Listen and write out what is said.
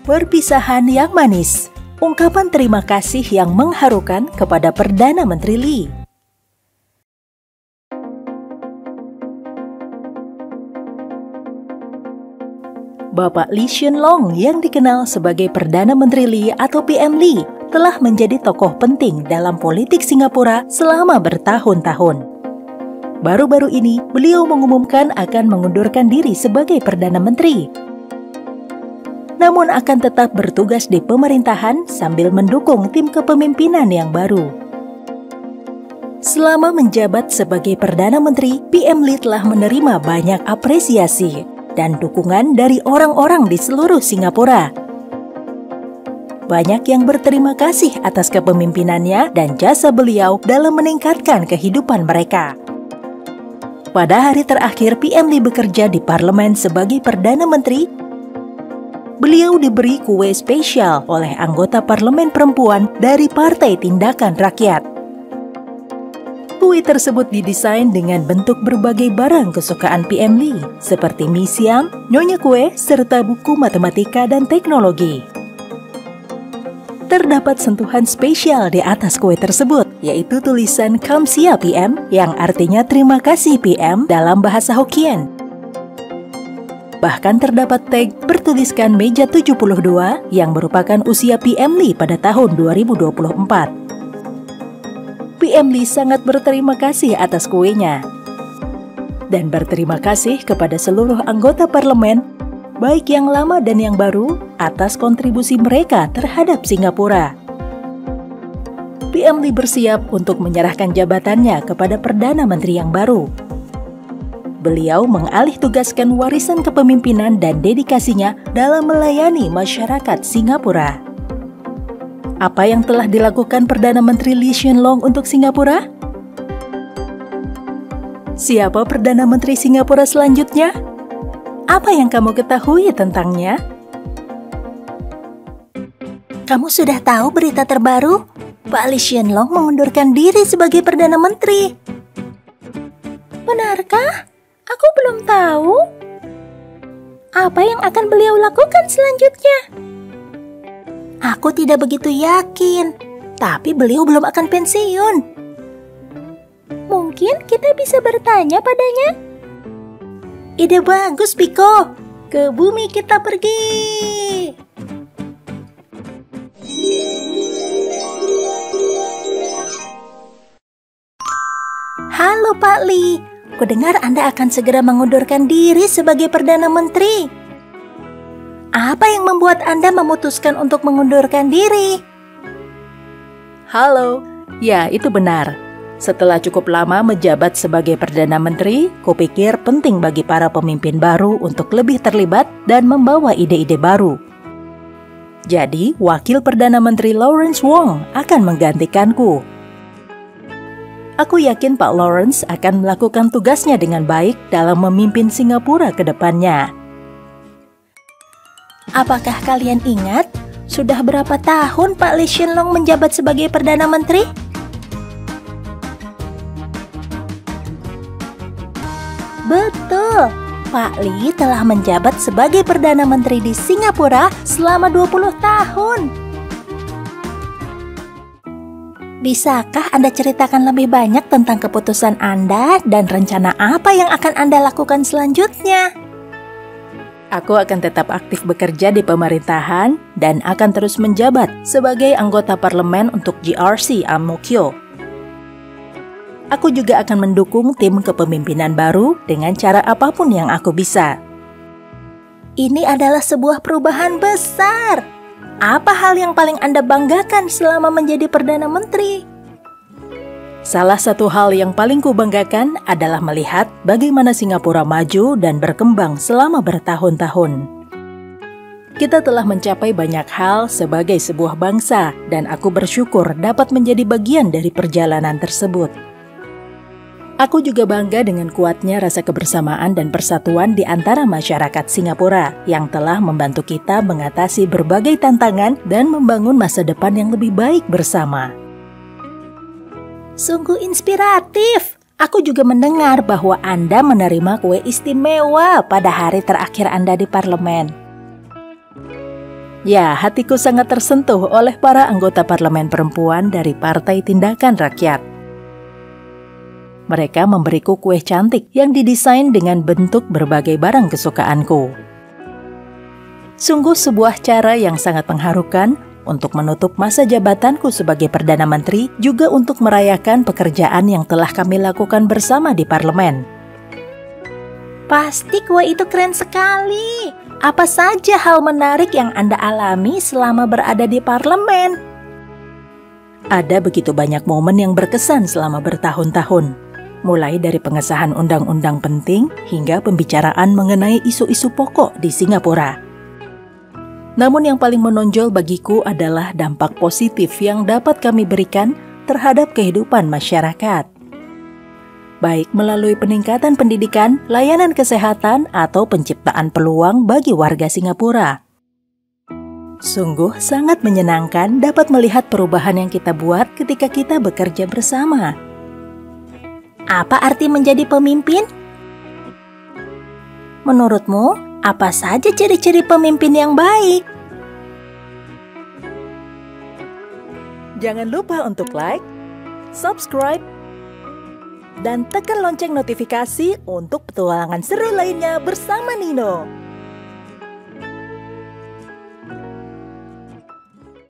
Perpisahan yang manis. Ungkapan terima kasih yang mengharukan kepada Perdana Menteri Lee. Bapak Lee Hsien Loong yang dikenal sebagai Perdana Menteri Lee atau PM Lee telah menjadi tokoh penting dalam politik Singapura selama bertahun-tahun. Baru-baru ini, beliau mengumumkan akan mengundurkan diri sebagai Perdana Menteri. Namun akan tetap bertugas di pemerintahan sambil mendukung tim kepemimpinan yang baru. Selama menjabat sebagai Perdana Menteri, PM Lee telah menerima banyak apresiasi dan dukungan dari orang-orang di seluruh Singapura. Banyak yang berterima kasih atas kepemimpinannya dan jasa beliau dalam meningkatkan kehidupan mereka. Pada hari terakhir PM Lee bekerja di parlemen sebagai Perdana Menteri, beliau diberi kue spesial oleh anggota parlemen perempuan dari Partai Tindakan Rakyat. Kue tersebut didesain dengan bentuk berbagai barang kesukaan PM Lee, seperti mie siam, nyonya kue, serta buku matematika dan teknologi. Terdapat sentuhan spesial di atas kue tersebut, yaitu tulisan Kamsia PM yang artinya terima kasih PM dalam bahasa Hokkien. Bahkan terdapat tag bertuliskan meja 72 yang merupakan usia PM Lee pada tahun 2024. PM Lee sangat berterima kasih atas kuenya dan berterima kasih kepada seluruh anggota parlemen, baik yang lama dan yang baru, atas kontribusi mereka terhadap Singapura. PM Lee bersiap untuk menyerahkan jabatannya kepada Perdana Menteri yang baru. Beliau mengalih tugaskan warisan kepemimpinan dan dedikasinya dalam melayani masyarakat Singapura. Apa yang telah dilakukan Perdana Menteri Lee Hsien Loong untuk Singapura? Siapa Perdana Menteri Singapura selanjutnya? Apa yang kamu ketahui tentangnya? Kamu sudah tahu berita terbaru? Pak Lee Hsien Loong mengundurkan diri sebagai Perdana Menteri. Benarkah? Aku belum tahu. Apa yang akan beliau lakukan selanjutnya? Aku tidak begitu yakin, tapi beliau belum akan pensiun. Mungkin kita bisa bertanya padanya. Ide bagus, Piko. Ke bumi kita pergi. Halo Pak Lee, kudengar Anda akan segera mengundurkan diri sebagai Perdana Menteri. Apa yang membuat Anda memutuskan untuk mengundurkan diri? Halo, ya itu benar. Setelah cukup lama menjabat sebagai Perdana Menteri, kupikir penting bagi para pemimpin baru untuk lebih terlibat dan membawa ide-ide baru. Jadi, Wakil Perdana Menteri Lawrence Wong akan menggantikanku. Aku yakin Pak Lawrence akan melakukan tugasnya dengan baik dalam memimpin Singapura ke depannya. Apakah kalian ingat, sudah berapa tahun Pak Lee Hsien Loong menjabat sebagai Perdana Menteri? Betul, Pak Lee telah menjabat sebagai Perdana Menteri di Singapura selama 20 tahun. Bisakah Anda ceritakan lebih banyak tentang keputusan Anda dan rencana apa yang akan Anda lakukan selanjutnya? Aku akan tetap aktif bekerja di pemerintahan dan akan terus menjabat sebagai anggota parlemen untuk GRC Ang Mo Kio. Aku juga akan mendukung tim kepemimpinan baru dengan cara apapun yang aku bisa. Ini adalah sebuah perubahan besar. Apa hal yang paling Anda banggakan selama menjadi Perdana Menteri? Salah satu hal yang paling kubanggakan adalah melihat bagaimana Singapura maju dan berkembang selama bertahun-tahun. Kita telah mencapai banyak hal sebagai sebuah bangsa dan aku bersyukur dapat menjadi bagian dari perjalanan tersebut. Aku juga bangga dengan kuatnya rasa kebersamaan dan persatuan di antara masyarakat Singapura yang telah membantu kita mengatasi berbagai tantangan dan membangun masa depan yang lebih baik bersama. Sungguh inspiratif. Aku juga mendengar bahwa Anda menerima kue istimewa pada hari terakhir Anda di parlemen. Ya, hatiku sangat tersentuh oleh para anggota parlemen perempuan dari Partai Tindakan Rakyat. Mereka memberiku kue cantik yang didesain dengan bentuk berbagai barang kesukaanku. Sungguh sebuah cara yang sangat mengharukan untuk menutup masa jabatanku sebagai Perdana Menteri, juga untuk merayakan pekerjaan yang telah kami lakukan bersama di parlemen. Pasti kue itu keren sekali. Apa saja hal menarik yang Anda alami selama berada di parlemen? Ada begitu banyak momen yang berkesan selama bertahun-tahun. Mulai dari pengesahan undang-undang penting hingga pembicaraan mengenai isu-isu pokok di Singapura. Namun yang paling menonjol bagiku adalah dampak positif yang dapat kami berikan terhadap kehidupan masyarakat. Baik melalui peningkatan pendidikan, layanan kesehatan, atau penciptaan peluang bagi warga Singapura. Sungguh sangat menyenangkan dapat melihat perubahan yang kita buat ketika kita bekerja bersama. Apa arti menjadi pemimpin? Menurutmu, apa saja ciri-ciri pemimpin yang baik? Jangan lupa untuk like, subscribe, dan tekan lonceng notifikasi untuk petualangan seru lainnya bersama Nino.